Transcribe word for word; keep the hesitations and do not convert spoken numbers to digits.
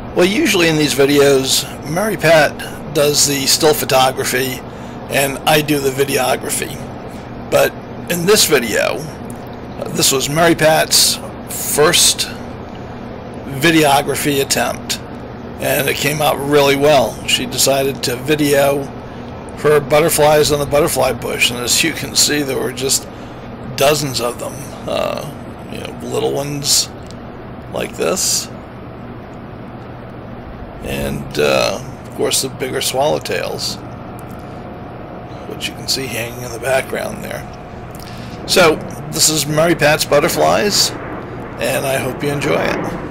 Well, usually in these videos, Mary Pat does the still photography and I do the videography. But in this video, this was Mary Pat's first videography attempt, and it came out really well. She decided to video her butterflies on the butterfly bush, and as you can see, there were just dozens of them. Uh, you know, little ones like this, and uh, of course the bigger swallowtails, which you can see hanging in the background there. So this is Mary Pat's butterflies, and I hope you enjoy it.